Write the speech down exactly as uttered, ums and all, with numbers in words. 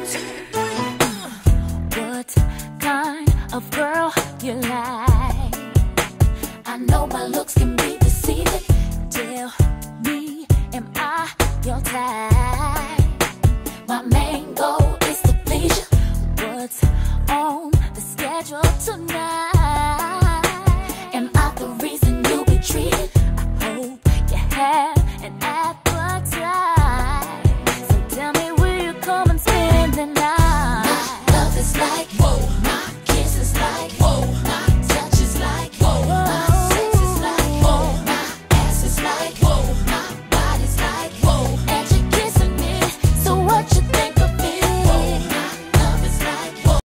What kind of girl you like? I know my looks can be deceiving. Tell me, am I your type?